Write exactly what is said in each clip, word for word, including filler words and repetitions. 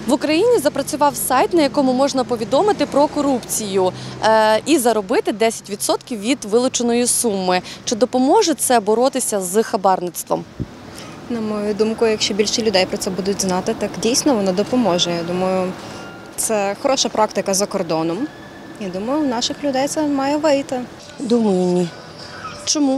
В Україні запрацював сайт, на якому можна повідомити про корупцію е, і заробити десять відсотків від вилученої суми. Чи допоможе це боротися з хабарництвом? На мою думку, якщо більше людей про це будуть знати, так дійсно воно допоможе. Я думаю, це хороша практика за кордоном. І думаю, у наших людей це має вийти. Думаю, ні. Чому?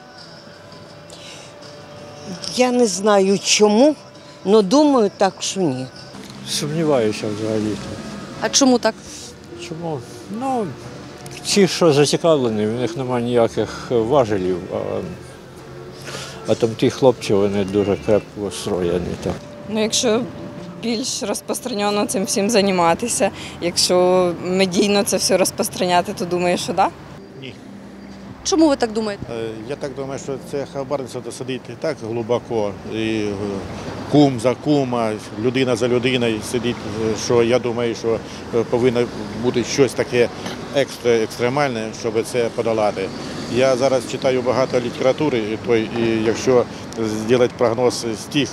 Я не знаю чому, але думаю так, що ні. Сумніваюся взагалі. А чому так? Чому? Ну, ті, що зацікавлені, в них немає ніяких важелів, а, а там ті хлопці, вони дуже крепко строєні. Так. Ну, якщо більш розпространено цим всім займатися, якщо медійно це все розпространяти, то думаю, що так? Ні. Чому ви так думаєте? Я так думаю, що це хабарництво сидить не так глибоко, і кум за кума, людина за людиною сидить, що я думаю, що повинно бути щось таке екстра, екстремальне, щоб це подолати. Я зараз читаю багато літератури, і якщо зробити прогноз з тих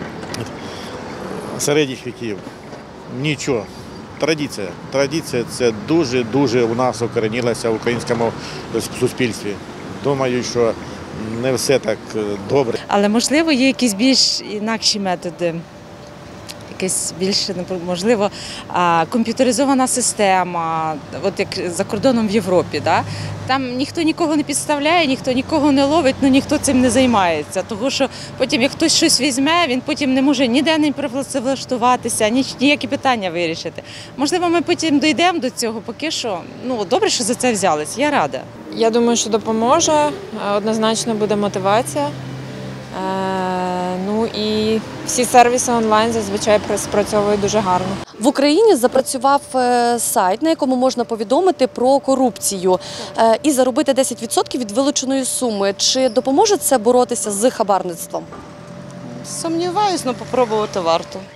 середніх віків, нічого. Традиція. Традиція – це дуже-дуже у нас укоренилася в українському суспільстві. Думаю, що не все так добре. Але, можливо, є якісь більш інакші методи, якась більш, можливо, комп'ютеризована система, от як за кордоном в Європі. Да? Там ніхто нікого не підставляє, ніхто нікого не ловить, ну ніхто цим не займається. Тому що потім, як хтось щось візьме, він потім не може ніде не працевлаштуватися, ніякі питання вирішити. Можливо, ми потім дійдемо до цього, поки що. Ну, добре, що за це взялись, я рада. Я думаю, що допоможе, однозначно буде мотивація. Ну і всі сервіси онлайн зазвичай спрацьовують дуже гарно. В Україні запрацював сайт, на якому можна повідомити про корупцію і заробити десять відсотків від вилученої суми. Чи допоможе це боротися з хабарництвом? Сумніваюсь, але спробувати варто.